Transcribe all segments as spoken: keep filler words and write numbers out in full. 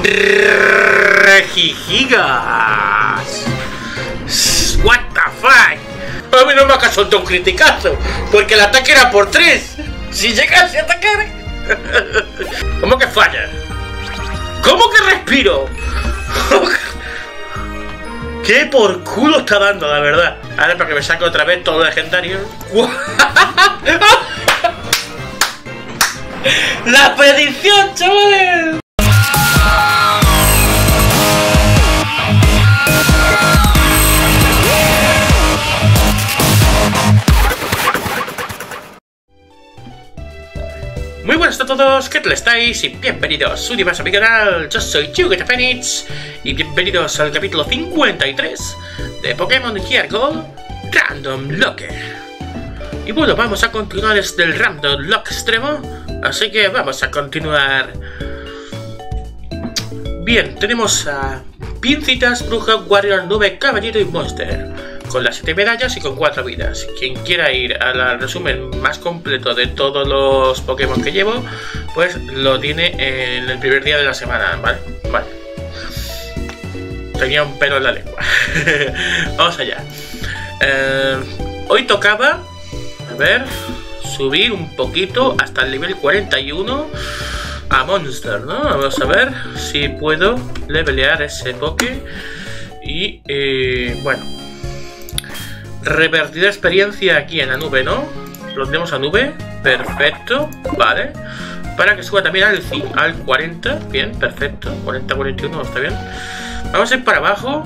Regigigas. What the fuck. A mí no me ha soltado un criticazo, porque el ataque era por tres. Si llegase a atacar. ¿Cómo que falla? ¿Cómo que respiro? ¿Qué por culo está dando, la verdad? Ahora para que me saque otra vez todo lo legendario. ¡La predicción, chavales! Muy buenas a todos, ¿qué tal estáis? Y bienvenidos un día más a mi canal. Yo soy Yugetaphoenix y bienvenidos al capítulo cincuenta y tres de Pokémon Heart Gold Random Locker. Y bueno, vamos a continuar desde el Random Lock extremo, así que vamos a continuar. Bien, tenemos a Pincitas, Bruja, Warrior, Nube, Caballero y Monster, con las siete medallas y con cuatro vidas. Quien quiera ir al resumen más completo de todos los Pokémon que llevo, pues lo tiene en el primer día de la semana, ¿vale? Vale. Tenía un pelo en la lengua. Vamos allá. Eh, hoy tocaba, a ver, subir un poquito hasta el nivel cuarenta y uno a Monster, ¿no? Vamos a ver si puedo levelear ese Poké. Y, eh, bueno, revertida experiencia aquí en la nube, ¿no? Lo tenemos a nube, perfecto, vale. Para que suba también al, al cuarenta, bien, perfecto. cuarenta, cuarenta y uno, está bien. Vamos a ir para abajo.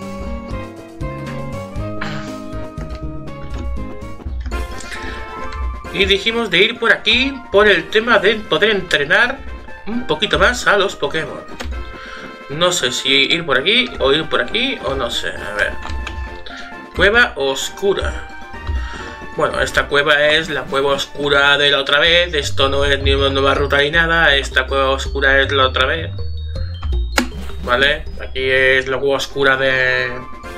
Y dijimos de ir por aquí por el tema de poder entrenar un poquito más a los Pokémon. No sé si ir por aquí o ir por aquí o no sé, a ver. Cueva oscura. Bueno, esta cueva es la cueva oscura de la otra vez. Esto no es ni una nueva ruta ni nada. Esta cueva oscura es la otra vez. Vale, aquí es la cueva oscura de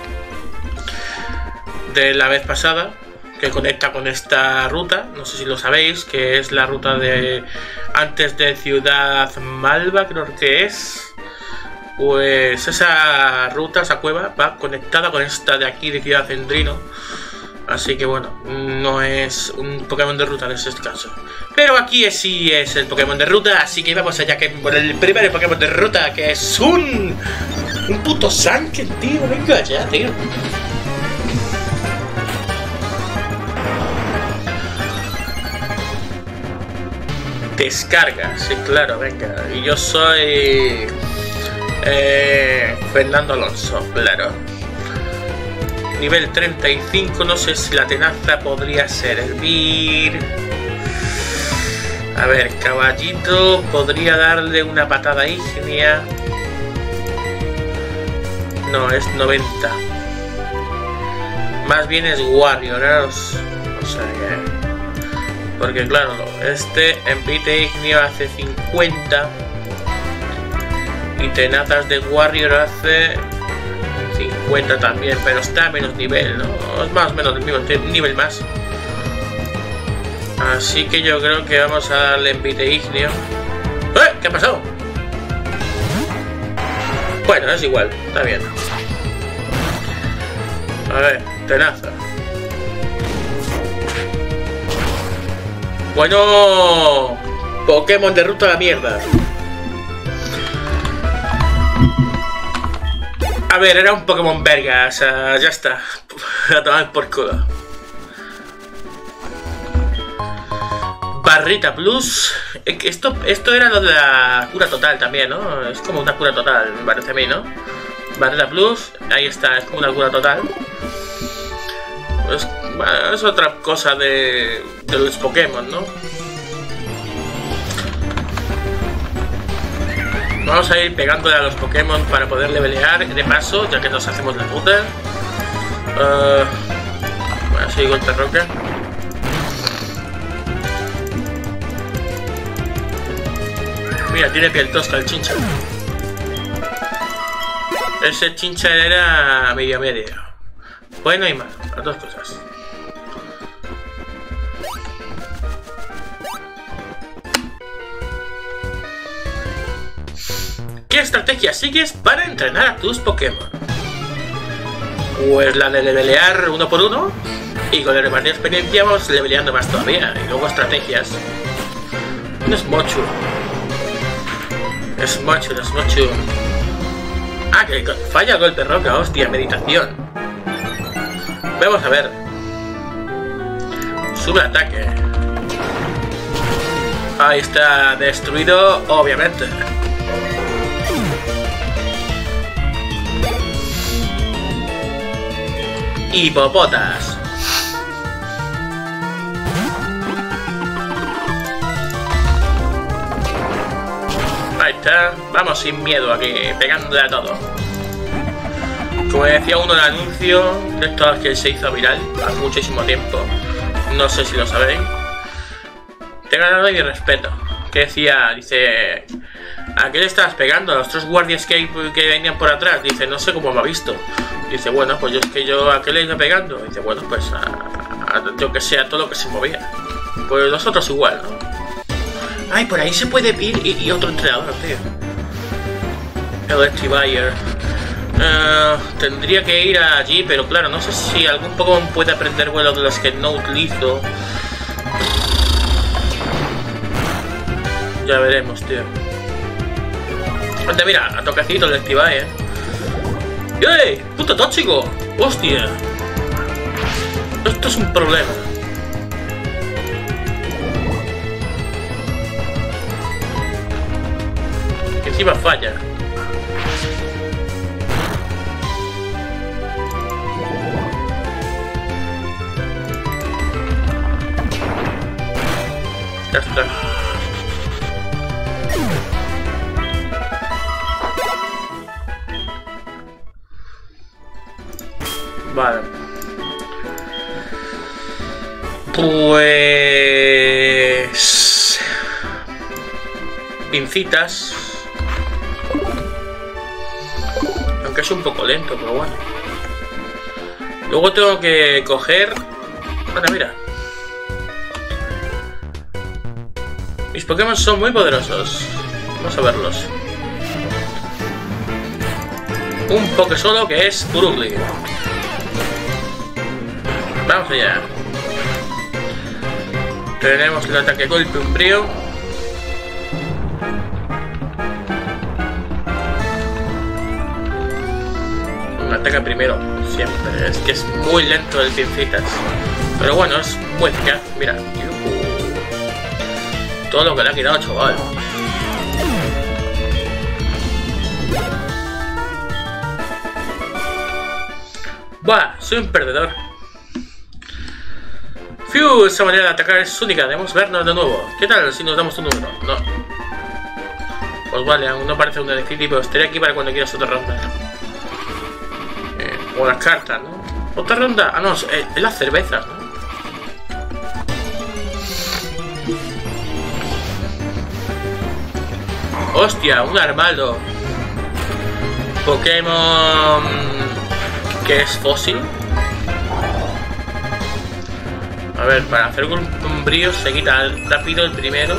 de la vez pasada, que conecta con esta ruta. No sé si lo sabéis, que es la ruta de antes de Ciudad Malva, creo que es. Pues esa ruta, esa cueva, va conectada con esta de aquí de Ciudad Cendrino. Así que bueno, no es un Pokémon de ruta en este caso. Pero aquí sí es el Pokémon de ruta, así que vamos allá que por el primer Pokémon de ruta, que es un... Un puto Sanken, tío, venga ya, tío. Descarga, sí, claro, venga. Y yo soy... Eh, Fernando Alonso, claro. Nivel treinta y cinco, no sé si la tenaza podría servir. A ver, caballito, podría darle una patada ígnea. No, es noventa. Más bien es Warrior, ¿eh? O sea que... Porque claro, este envite ígneo hace cincuenta. Y tenazas de Warrior hace cincuenta también, pero está a menos nivel, ¿no? Es más o menos el mismo nivel más. Así que yo creo que vamos a darle envite ígneo. ¡Eh! ¿Qué ha pasado? Bueno, es igual, está bien. A ver, tenaza. Bueno, Pokémon de ruta a la mierda. A ver, era un Pokémon verga, o sea, ya está. A tomar por culo. Barrita Plus. Esto, esto era lo de la cura total también, ¿no? Es como una cura total, me parece a mí, ¿no? Barrita Plus, ahí está, es como una cura total. Es, bueno, es otra cosa de, de los Pokémon, ¿no? Vamos a ir pegándole a los Pokémon para poder levelear de paso, ya que nos hacemos la puta. Uh, bueno, así golpe roca. Mira, tiene piel tosca el Chincha. Ese Chincha era medio medio. Bueno y malo, las dos cosas. ¿Qué estrategia sigues para entrenar a tus Pokémon? Pues la de levelear uno por uno. Y con el repartir experiencia vamos leveleando más todavía. Y luego estrategias. No es mucho. Es mucho, no es mucho. Ah, que falla el golpe roca, hostia, meditación. Vamos a ver. Sube ataque. Ahí está, destruido, obviamente. Hipopotas. Ahí está, vamos sin miedo aquí, pegándole a todo. Como decía uno en el anuncio de estos que se hizo viral hace muchísimo tiempo, no sé si lo sabéis, te he ganado mi respeto. Que decía, dice, ¿a qué le estabas pegando? A los tres guardias que, que venían por atrás. Dice, no sé cómo me ha visto. Dice, bueno, pues yo es que yo a qué le iba pegando. Dice, bueno, pues a, a yo que sé, a todo lo que se movía. Pues nosotros igual, ¿no? Ay, por ahí se puede ir y, y otro entrenador, tío. Electivire. Uh, tendría que ir allí, pero claro, no sé si algún Pokémon puede aprender vuelos de los que no utilizo. Ya veremos, tío. Anda, mira, a toquecito el Electivire. ¡Ey! ¡Puto tóxico! ¡Hostia! Esto es un problema. Que encima falla. Ya está. Vale. Pues... pincitas. Aunque es un poco lento, pero bueno. Luego tengo que coger... Bueno, mira. Mis Pokémon son muy poderosos. Vamos a verlos. Un Poké solo que es Purugly. Vamos allá. Tenemos el ataque golpe umbrío. Un ataque primero, siempre. Es que es muy lento el pincitas. Pero bueno, es muy eficaz. Mira. Todo lo que le ha quitado, chaval. Buah, soy un perdedor. Fiu, esa manera de atacar es única. Debemos vernos de nuevo. ¿Qué tal si nos damos un número? No. Pues vale, aún no parece un difícil, pero estaré aquí para cuando quieras otra ronda. Eh, o las cartas, ¿no? ¿Otra ronda? Ah, no, es, es las cervezas, ¿no? Hostia, un Armaldo. Pokémon que es fósil. A ver, para hacer un brío se quita rápido el primero.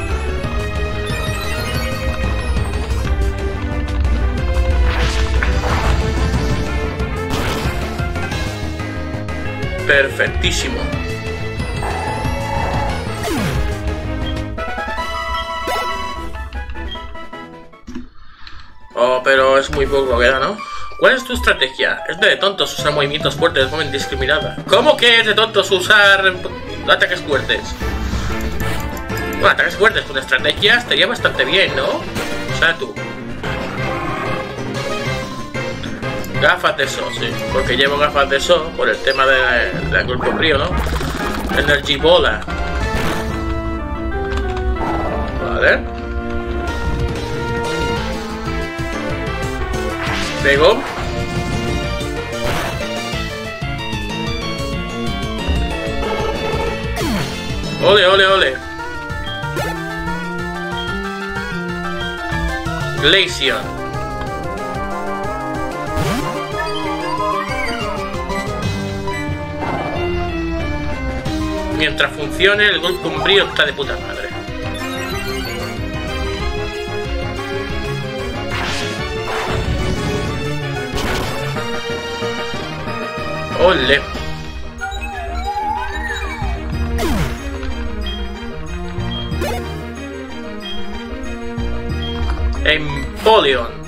Perfectísimo. Oh, pero es muy poco queda, ¿no? ¿Cuál es tu estrategia? Es de tontos usar movimientos fuertes de forma indiscriminada. ¿Cómo que es de tontos usar ataques fuertes? Bueno, ataques fuertes con estrategia estaría bastante bien, ¿no? O sea, tú. Gafas de sol, sí. Porque llevo gafas de sol por el tema del de golpe frío, ¿no? Energy Bola. Vale. Pego. Ole, ole, ole. Glaceon. Mientras funcione, el golpe umbrío está de puta madre. Ole. Empoleon.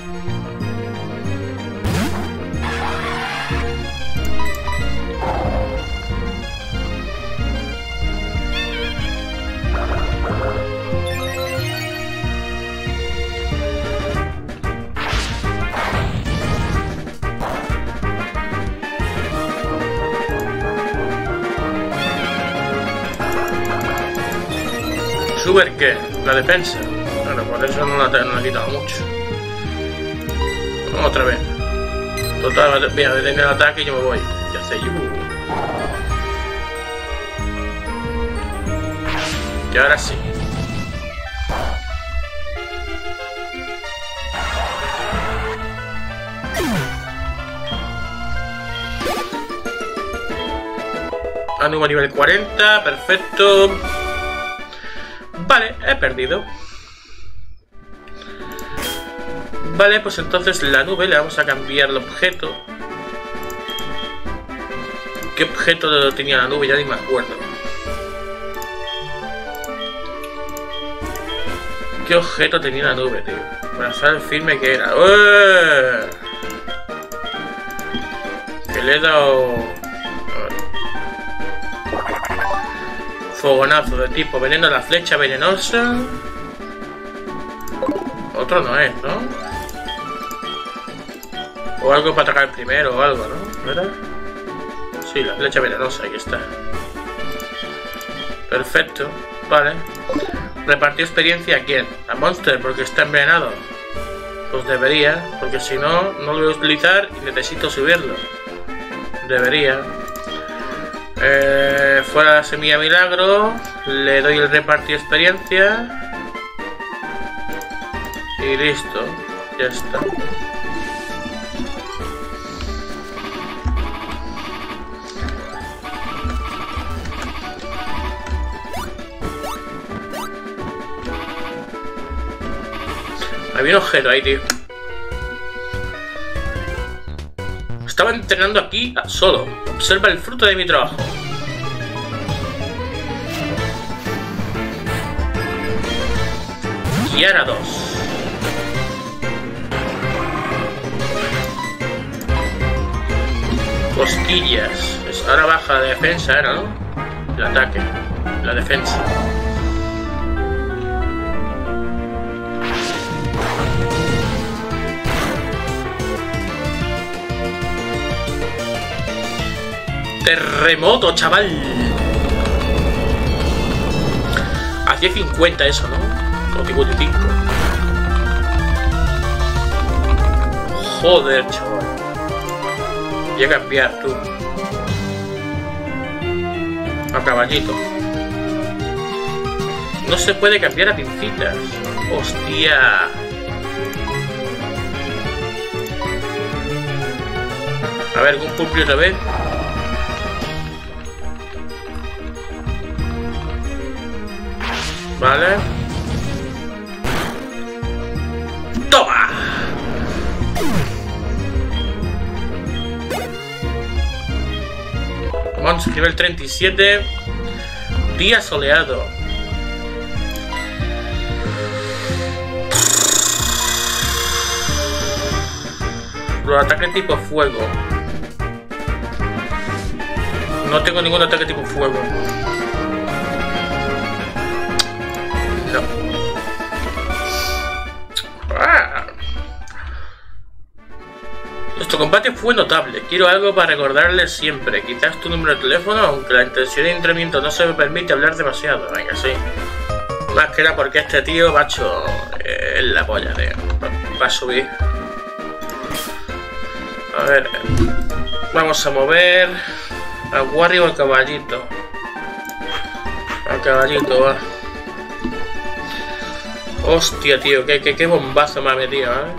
¿Sube qué? La defensa. Bueno, por eso no la, no la he quitado mucho. Otra vez. Total, voy a detener el ataque y yo me voy. Ya sé yo. Y ahora sí. Anuma nivel cuarenta, perfecto. Vale, he perdido. Vale, pues entonces la nube le vamos a cambiar el objeto. ¿Qué objeto tenía la nube? Ya ni me acuerdo. ¿Qué objeto tenía la nube, tío? Para estar firme que era. ¡Ué! Que le he dado... Fogonazo de tipo veneno a la flecha venenosa. Otro no es, ¿no? O algo para atacar primero o algo, ¿no? ¿Verdad? Sí, la flecha venenosa, ahí está. Perfecto, vale. ¿Repartió experiencia a quién? A Monster, porque está envenenado. Pues debería, porque si no, no lo voy a utilizar y necesito subirlo. Debería. Eh, fuera la semilla milagro, le doy el repartir experiencia y listo, ya está. Había un objeto ahí, tío. Estaba entrenando aquí solo. Observa el fruto de mi trabajo. Kiara dos. Cosquillas. Pues ahora baja la defensa, ¿era, no? El ataque. La defensa. Terremoto, chaval. Hacía cincuenta eso, ¿no? O cincuenta y cinco. Joder, chaval. Voy a cambiar, tú. A caballito. No se puede cambiar a pincitas. Hostia. A ver, un pulpio otra vez. Vale. ¡Toma! Mons nivel treinta y siete. Día soleado. Los ataques tipo fuego. No tengo ningún ataque tipo fuego. No. Ah. Nuestro combate fue notable. Quiero algo para recordarle siempre. Quizás tu número de teléfono, aunque la intención de entrenamiento no se me permite hablar demasiado. Venga, sí. Más que nada porque este tío, macho, es la polla, tío. Va a subir. A ver. Vamos a mover a Warrior o al caballito. Al caballito, va. Hostia, tío, qué, qué, qué bombazo me ha metido, ¿eh?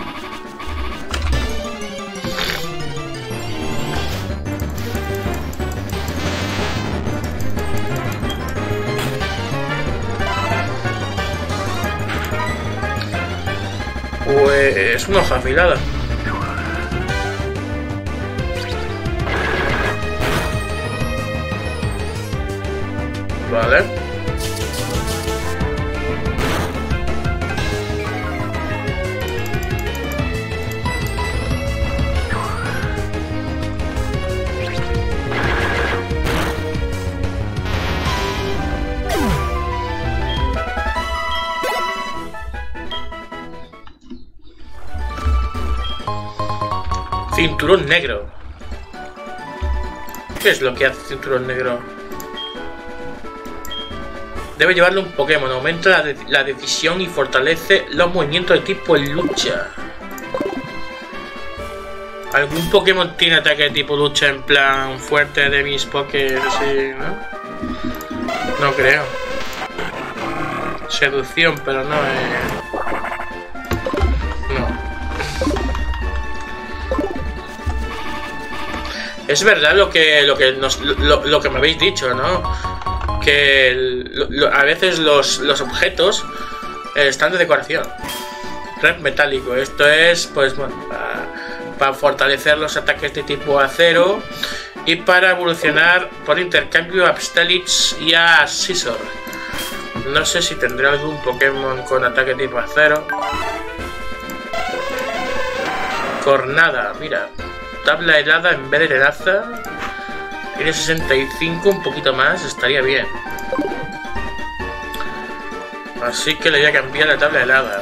Pues una hoja afilada. Vale. Cinturón negro. ¿Qué es lo que hace cinturón negro? Debe llevarle un Pokémon. Aumenta la, de la decisión y fortalece los movimientos de tipo lucha. ¿Algún Pokémon tiene ataque de tipo lucha en plan fuerte de mis Pokés? Sí, ¿no? No creo. Seducción, pero no es... Es verdad lo que lo que nos lo, lo que me habéis dicho, ¿no? Que el, lo, a veces los, los objetos eh, están de decoración. Red metálico. Esto es, pues, bueno, para, para fortalecer los ataques de tipo acero y para evolucionar por intercambio a Steelix y a Scizor. No sé si tendré algún Pokémon con ataque tipo acero. Cornada, mira. Tabla helada en vez de tenaza. Tiene sesenta y cinco, un poquito más, estaría bien. Así que le voy a cambiar la tabla helada.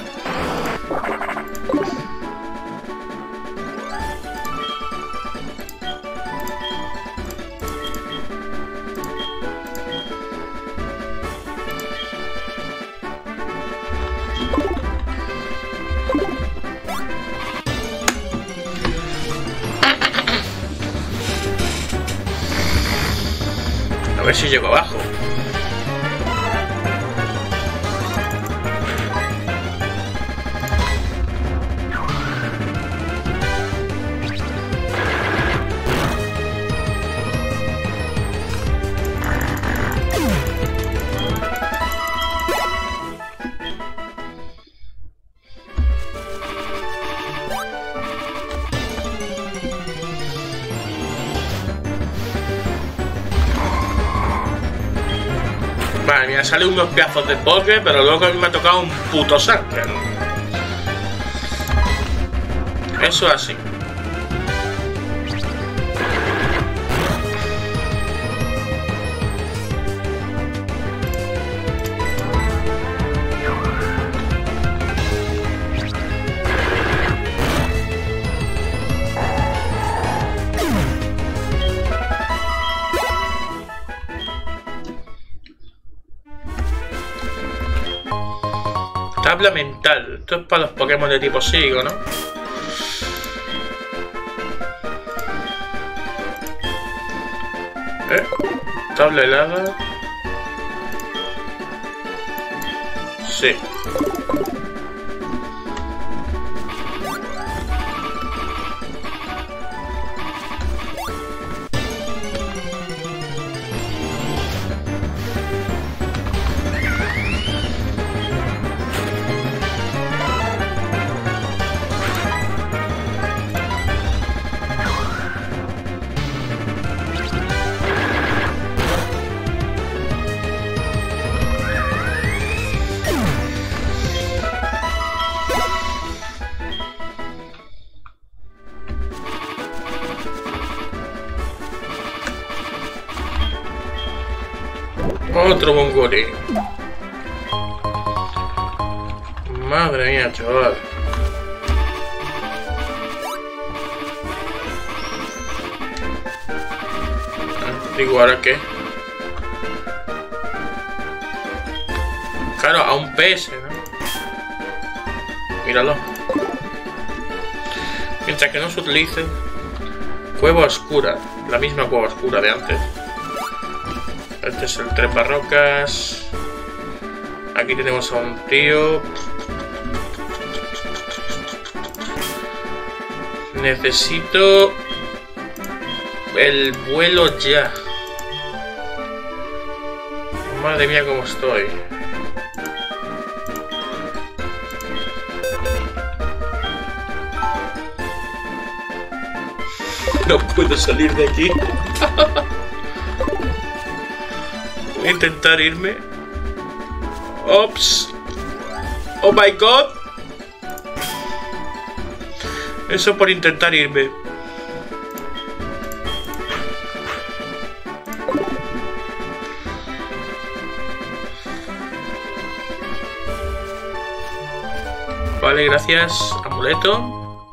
A ver si llego abajo. Vale, mira, sale unos pedazos de poke, pero luego a mí me ha tocado un puto Sarker. Eso así. Tabla mental. Esto es para los Pokémon de tipo psíquico, ¿no? Eh, tabla helada. Sí. Otro Mongoli. Madre mía, chaval. Ah, digo, ¿ahora qué? Claro, a un P S, ¿no? Míralo. Mientras que no se utilice cueva oscura, la misma cueva oscura de antes. Este es el treparrocas. Aquí tenemos a un tío. Necesito el vuelo ya. Madre mía, cómo estoy. No puedo salir de aquí. Voy a intentar irme. Ops. Oh my god. Eso por intentar irme. Vale, gracias. Amuleto.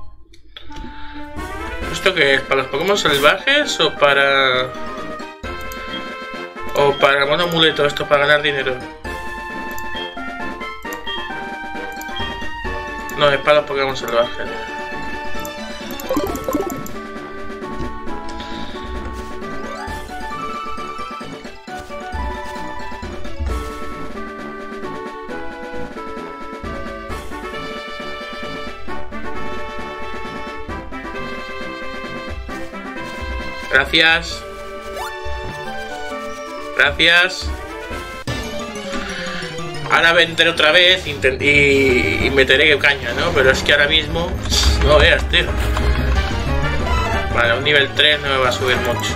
¿Esto qué es? ¿Para los Pokémon salvajes o para...? O para un amuleto esto para ganar dinero? No, es para los Pokémon salvajes. Gracias. Gracias. Ahora vendré otra vez y, y meteré caña, ¿no? Pero es que ahora mismo... No veas, tío. Vale, a un nivel tres no me va a subir mucho.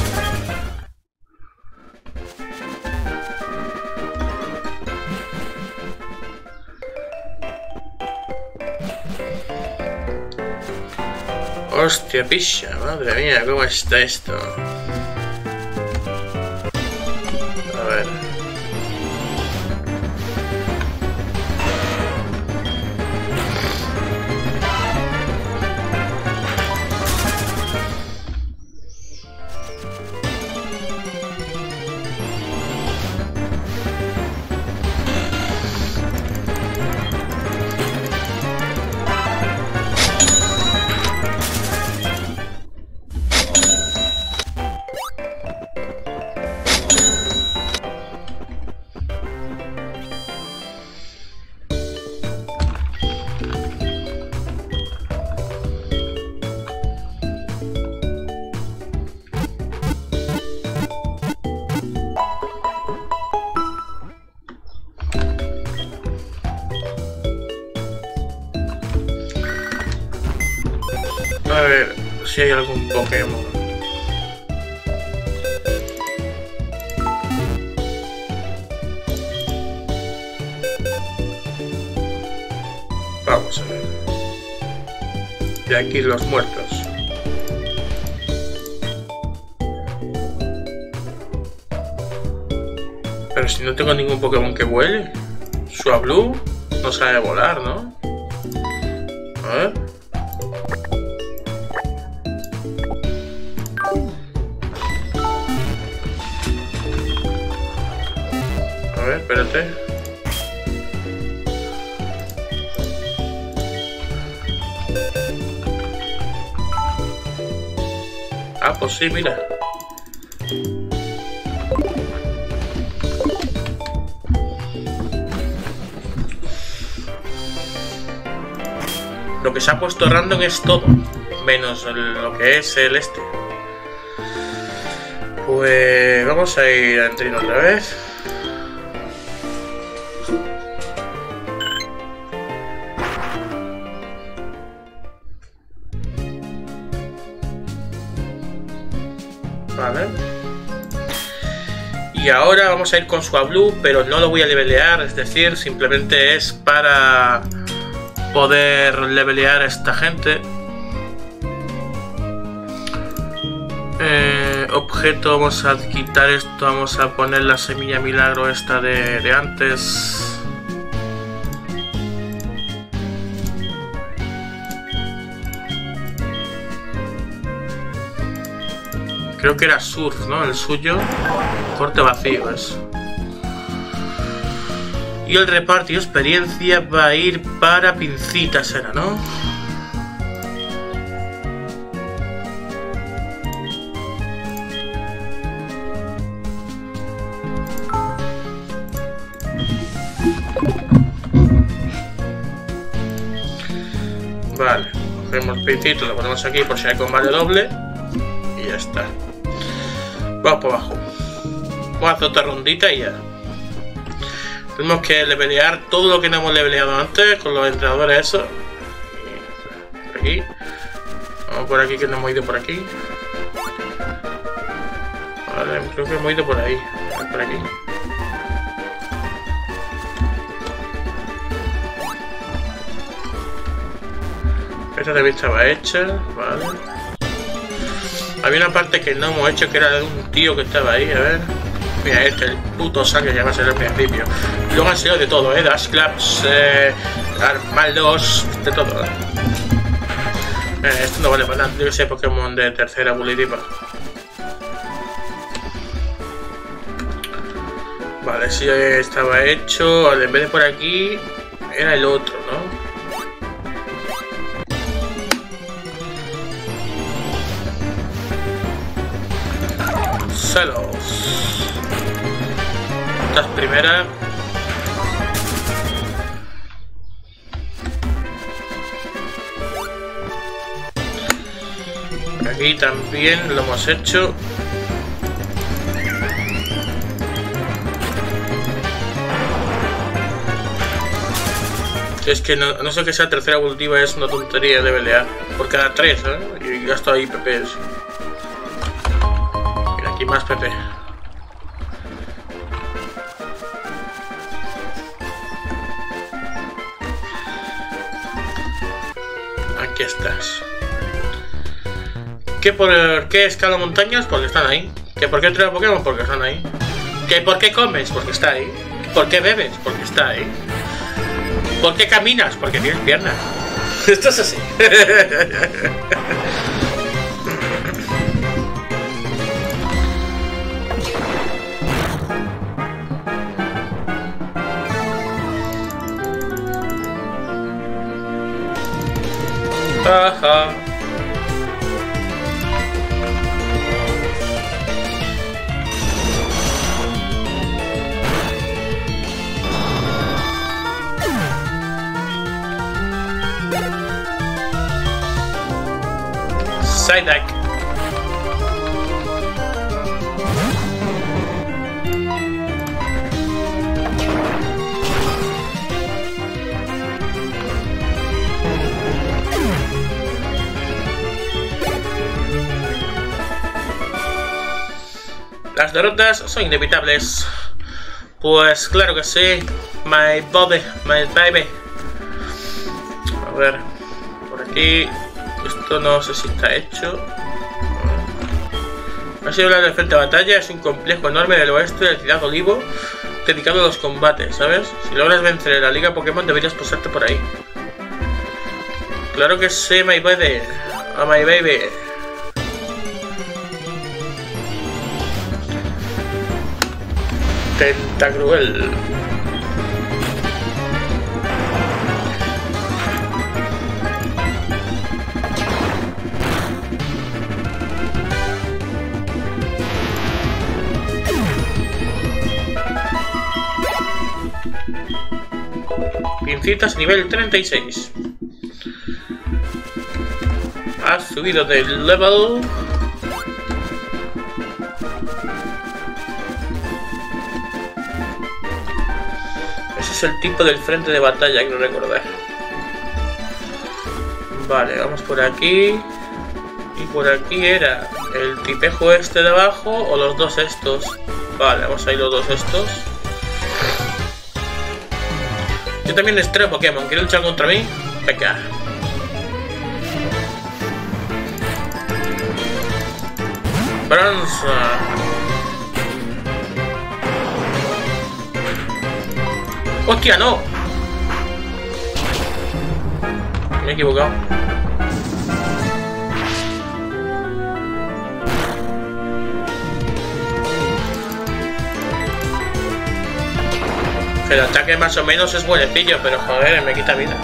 Hostia, picha, madre mía, ¿cómo está esto? A ver. A ver si hay algún Pokémon. Vamos a ver. De aquí los muertos. Pero si no tengo ningún Pokémon que vuele. Swablu no sabe volar, ¿no? A ver. A ver, espérate. Ah, pues sí, mira. Lo que se ha puesto random es todo, menos el, lo que es el este. Pues vamos a ir a Entrino otra vez. Vale. Y ahora vamos a ir con Swablu, pero no lo voy a levelear, es decir, simplemente es para poder levelear a esta gente. Eh, objeto, vamos a quitar esto, vamos a poner la semilla milagro esta de, de antes. Creo que era surf, ¿no? El suyo. Corte vacío es. Y el reparto y experiencia va a ir para Pincitas, ¿era, no? Vale, cogemos Pincito, lo ponemos aquí por si hay combate doble. Y ya está. Vamos por abajo. Vamos a hacer otra rondita y ya. Tenemos que levelear todo lo que no hemos leveleado antes con los entrenadores esos. Por aquí. Vamos por aquí, que no hemos ido por aquí. Vale, creo que hemos ido por ahí. por aquí. Esta también estaba hecha, vale. Había una parte que no hemos hecho que era de un tío que estaba ahí, a ver. Mira, este, el puto sangre que va a ser el principio. Luego han sido de todo, eh, Dash Claps, eh, Maldos, de todo, eh. eh. Esto no vale para nada, yo que sé, Pokémon de tercera evolutiva. Vale, sí estaba hecho. Vale, en vez de por aquí, era el otro, ¿no? Celos. Esta es primera. Aquí también lo hemos hecho. Es que no, no sé que sea tercera evolutiva, es una tontería de pelear. Por cada tres, ¿eh? Y gasto ahí P Ps. Mira, aquí más P P. Aquí estás. ¿Qué por qué escalo montañas? Porque están ahí. ¿Que por qué entreno Pokémon? Porque están ahí. ¿Que por qué comes? Porque está ahí. ¿Por qué bebes? Porque está ahí. ¿Por qué caminas? Porque tienes piernas. Esto es así. Ajá. Psyduck. Las derrotas son inevitables. Pues claro que sí. My body, my baby. A ver, por aquí. Esto no sé si está hecho. Ha sido la del frente de batalla. Es un complejo enorme del oeste de la ciudad Olivo, dedicado a los combates, ¿sabes? Si logras vencer en la liga Pokémon deberías pasarte por ahí. Claro que sí, my baby. Oh, my baby. Tentacruel. Pincitas nivel treinta y seis. Has subido de level. Ese es el tipo del frente de batalla, quiero recordar. Vale, vamos por aquí. Y por aquí era el tipejo este de abajo o los dos estos. Vale, vamos a ir los dos estos. Yo también estreno Pokémon. ¿Quiere luchar contra mí? Venga. Bronze. ¡Hostia, no! Me he equivocado. El ataque más o menos es buenecillo, pero joder, me quita vida.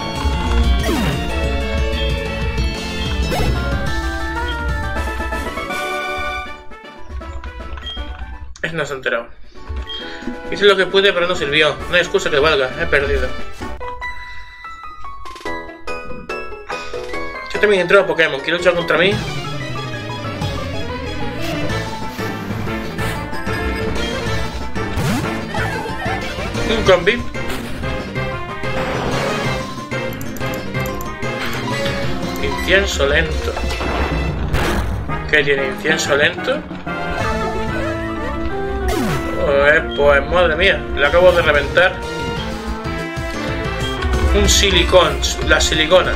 Es no se ha enterado. Hice lo que pude, pero no sirvió. No hay excusa que valga, he perdido. Yo también entré a Pokémon, ¿quiere luchar contra mí? Un combi. Incienso lento. ¿Qué tiene incienso lento? Pues, pues madre mía, le acabo de reventar. Un silicón, la silicona.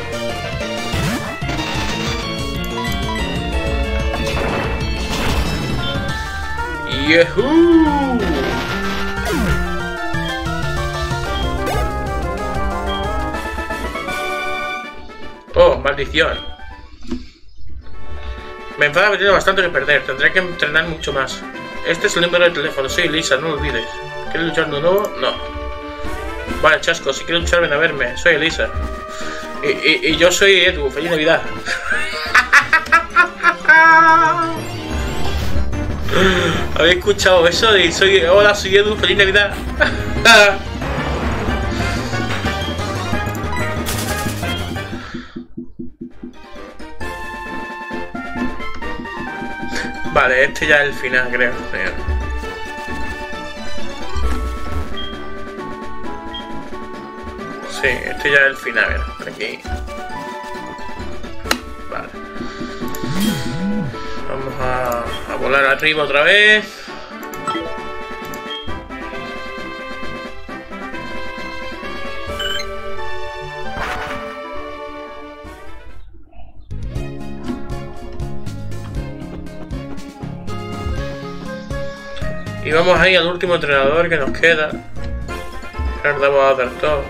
¡Yehú! Oh, maldición. Me enfada haber tenido bastante que perder. Tendré que entrenar mucho más. Este es el número de teléfono. Soy Lisa, no lo olvides. ¿Quieres luchar de nuevo? No. Vale, chasco. Si quieres luchar, ven a verme. Soy Elisa. Y, y, y yo soy Edu. ¡Feliz Navidad! ¿Habéis escuchado eso? De soy... Hola, soy Edu. ¡Feliz Navidad! Vale, este ya es el final, creo. Sí, este ya es el final, mira, aquí. Vale. Vamos a, a volar arriba otra vez. Y vamos ahí al último entrenador que nos queda. Nos vamos a dar todo.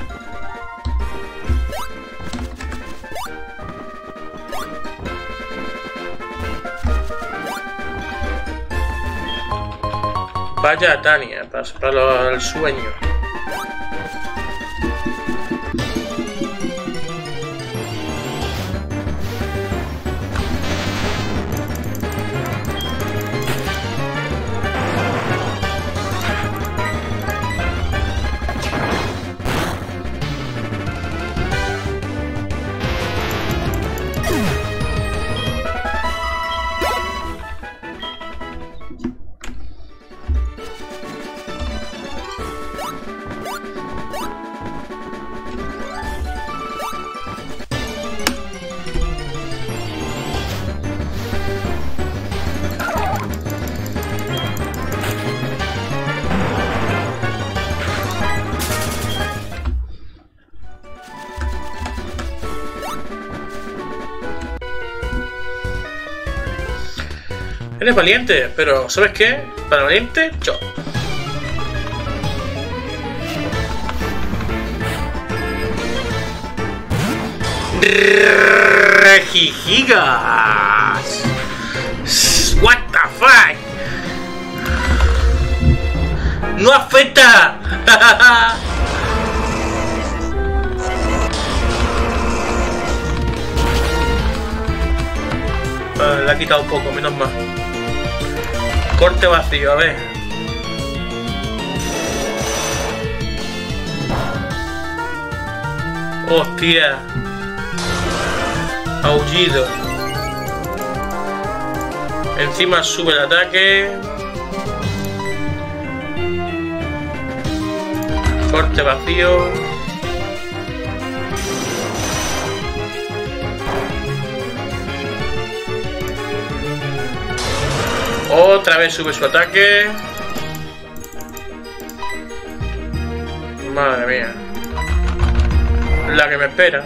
Vaya a Tania, para, para el sueño. Eres valiente, pero ¿sabes qué? Para valiente, yo. Regigigas. What the fuck? No afecta. Ah, le ha quitado un poco, menos mal. Corte vacío, a ver. Hostia. Aullido. Encima sube el ataque. Corte vacío. Otra vez sube su ataque. Madre mía. La que me espera.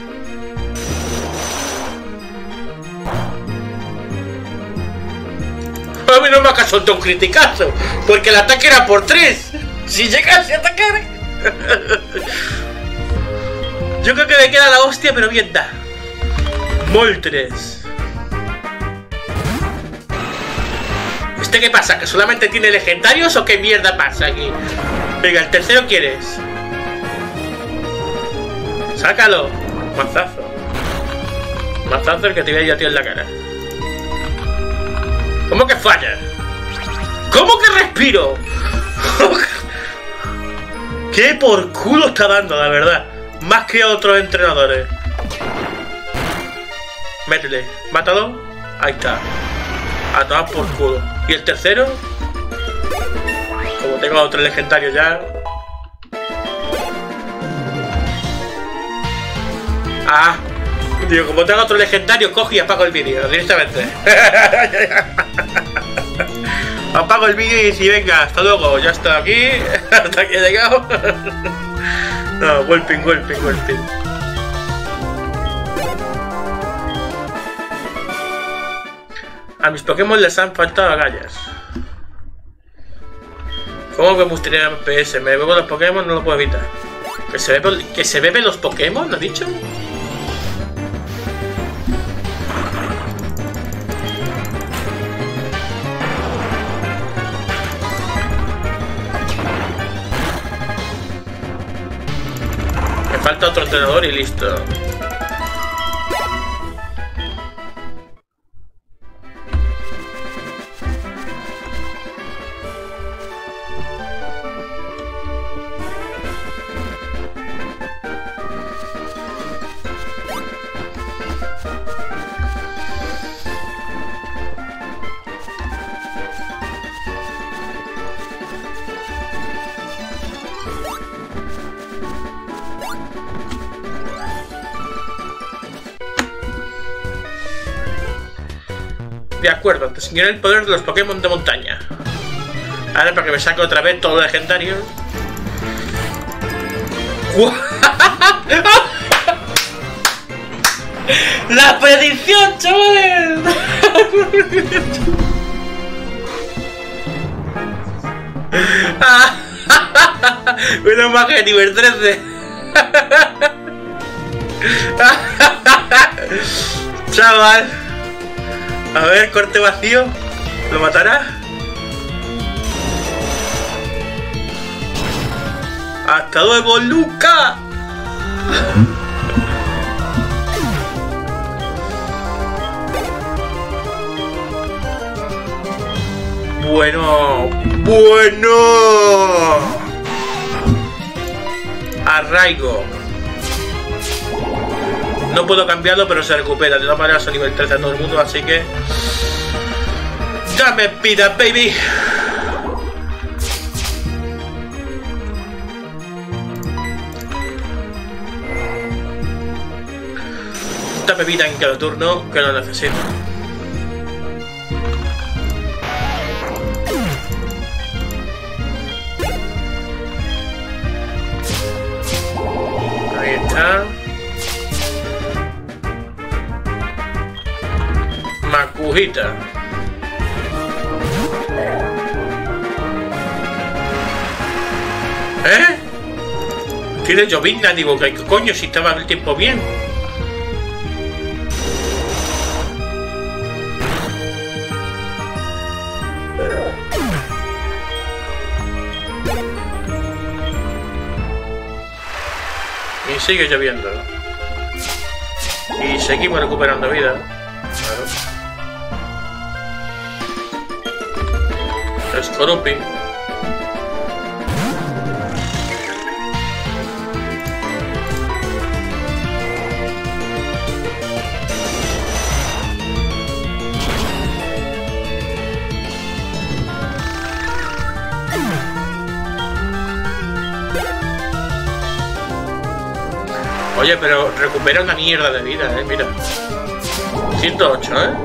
A mí no me ha soltado un criticazo, porque el ataque era por tres. Si llegase a atacar. Yo creo que me queda la hostia, pero bien da. Moltres. ¿Este qué pasa? ¿Que solamente tiene legendarios o qué mierda pasa aquí? Venga, el tercero quieres. Sácalo. Mazazo. Mazazo el que te voy a ir a ti en la cara. ¿Cómo que falla? ¿Cómo que respiro? ¿Qué por culo está dando, la verdad? Más que otros entrenadores. Métele. Mátalo. Ahí está. A tomar por culo. ¿Y el tercero? Como tengo otro legendario ya. Ah. Digo, como tengo otro legendario, cojo y apago el vídeo directamente. Apago el vídeo y si venga, hasta luego, ya está aquí, hasta aquí he llegado. No, golping, golping, golping. A mis Pokémon les han faltado agallas. ¿Cómo me gustaría el P S? Me bebo los Pokémon, no lo puedo evitar. ¿Que se bebe, que se bebe los Pokémon? ¿Lo has dicho? Me falta otro entrenador y listo. De acuerdo, te enseñaré el poder de los Pokémon de montaña. Ahora para que me saque otra vez todo lo legendario. ¡La predicción, chavales! Menos más que nivel trece. Chaval. A ver, corte vacío. ¿Lo matará? ¡Hasta luego, Luca! Bueno, bueno. Arraigo. No puedo cambiarlo, pero se recupera. De todas maneras a nivel trece a todo el mundo, así que... ¡Dame vida, baby! Dame vida en cada turno, que lo necesito. Ahí está. Makujita. ¿Eh? Tiene llovizna, digo, ¿qué coño si estaba el tiempo bien? Y sigue lloviendo. Y seguimos recuperando vida. Claro. Skorupi. Oye, pero recupera una mierda de vida, eh, mira. ciento ocho, eh.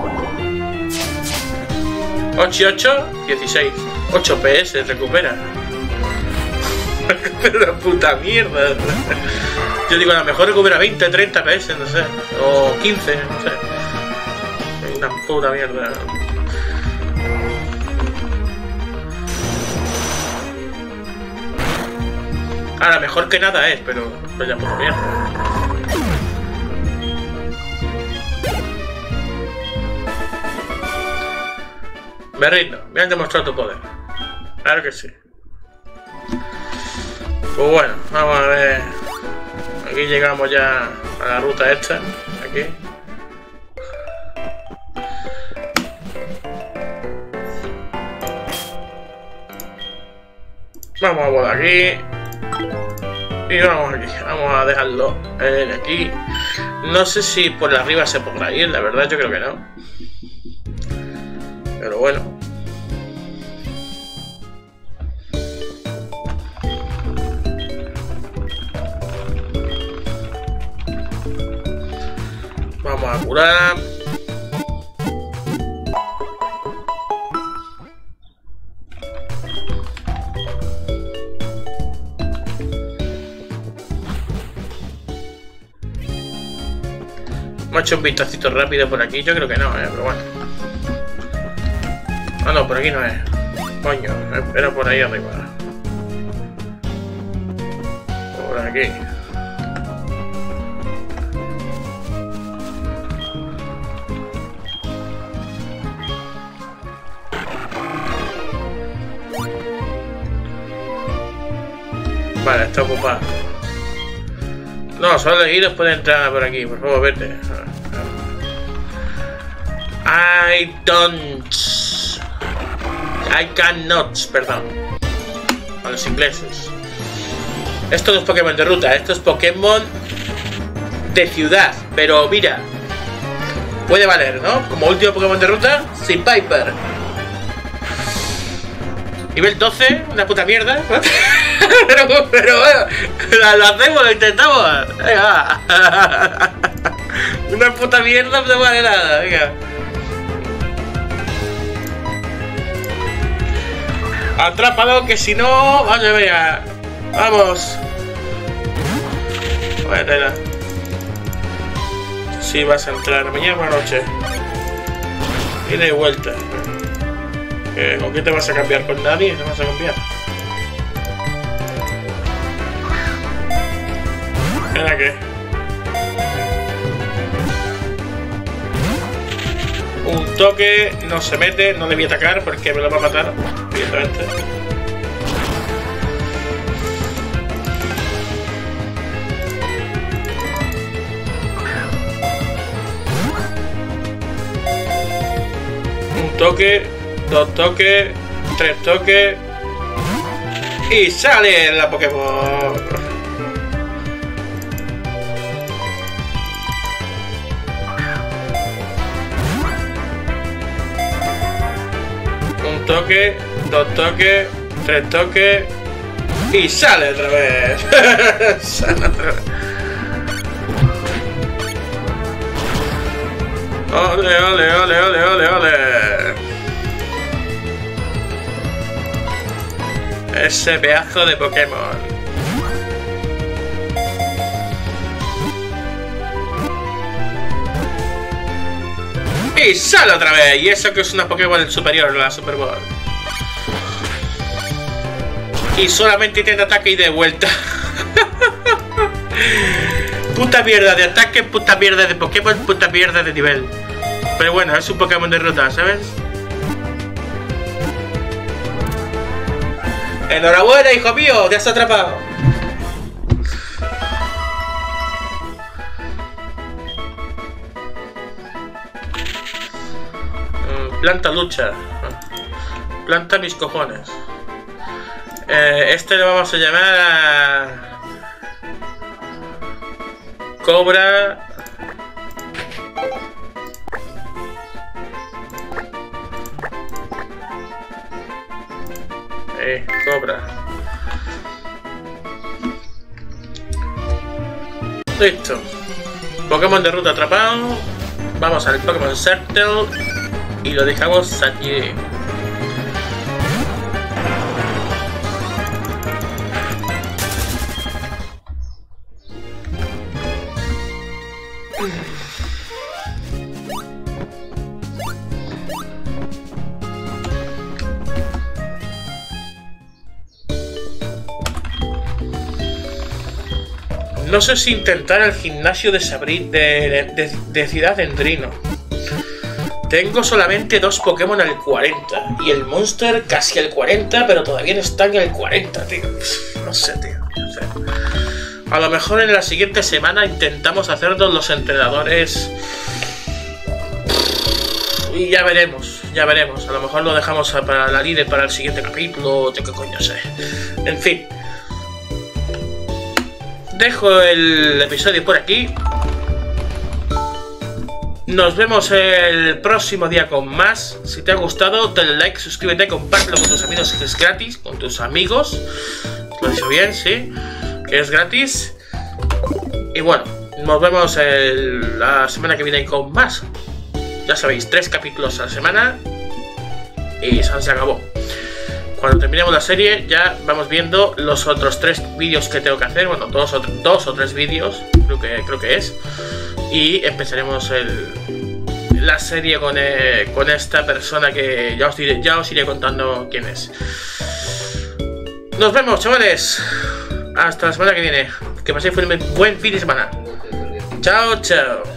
ocho y ocho, dieciséis. ocho P S recupera. Pero una puta mierda. Yo digo, a lo mejor recupera veinte, treinta P S, no sé. O quince, no sé. Una puta mierda. Ahora, mejor que nada es, pero... Pues ya puta mierda. Me rindo, me han demostrado tu poder. Claro que sí. Pues bueno, vamos a ver. Aquí llegamos ya a la ruta esta. Aquí. Vamos a volar aquí. Y vamos aquí. Vamos a dejarlo eh, aquí. No sé si por arriba se podrá ir, la verdad yo creo que no. Pero bueno. Vamos a curar. Me ha hecho un vistacito rápido por aquí. Yo creo que no, eh, pero bueno. Ah, no, por aquí no es. Coño, era por ahí arriba. Por aquí. Vale, está ocupado. No, solo elegidos pueden entrar por aquí. Por favor, vete. I don't... I cannot, perdón. A los ingleses. Esto no es Pokémon de ruta, esto es Pokémon de ciudad. Pero mira, puede valer, ¿no? Como último Pokémon de ruta, sin Piper. Nivel doce, una puta mierda. pero, pero bueno, lo hacemos, lo intentamos. Venga, va. Una puta mierda no vale nada, venga. Atrápalo, que si no... Vaya, venga. Vamos. Vaya tela. Si vas a entrar mañana por la noche. Y de vuelta. ¿Con qué te vas a cambiar? ¿Con nadie? ¿No vas a cambiar? ¿Era qué? Un toque, no se mete, no le voy a atacar porque me lo va a matar, evidentemente. Un toque, dos toques, tres toques y sale la Pokémon. Un toque, dos toques, tres toques y sale otra vez. Sale otra vez. Ole, ole, ole, ole, ole, ole. Ese pedazo de Pokémon. Y sale otra vez. Y eso que es una Pokémon superior, la Super Ball. Y solamente tiene ataque y de vuelta. Puta mierda de ataque, puta mierda de Pokémon, puta mierda de nivel. Pero bueno, es un Pokémon de ruta, ¿sabes? Enhorabuena, hijo mío, te has atrapado. Planta lucha. Planta mis cojones. Eh, este lo vamos a llamar a... Cobra. Eh, cobra. Listo. Pokémon de ruta atrapado. Vamos al Pokémon Circle y lo dejamos allí. No sé si intentar el gimnasio de Sabrina de, de, de Ciudad Dendrino. Tengo solamente dos Pokémon al cuarenta y el Monster casi al cuarenta, pero todavía no están en el cuarenta, tío. No sé, tío. No sé. A lo mejor en la siguiente semana intentamos hacernos los entrenadores. Y ya veremos, ya veremos. A lo mejor lo dejamos para la líder para el siguiente capítulo, yo qué coño sé. En fin. Dejo el episodio por aquí. Nos vemos el próximo día con más. Si te ha gustado, dale like, suscríbete, compártelo con tus amigos, que es gratis. Con tus amigos. Lo he dicho bien, sí. Que es gratis. Y bueno, nos vemos el, la semana que viene con más. Ya sabéis, tres capítulos a la semana. Y se acabó. Cuando terminemos la serie ya vamos viendo los otros tres vídeos que tengo que hacer. Bueno, dos o, dos o tres vídeos, creo que, creo que es. y empezaremos el, la serie con, eh, con esta persona que ya os, diré, ya os iré contando quién es. Nos vemos, chavales. Hasta la semana que viene. Que paséis un buen fin de semana. Chao, chao.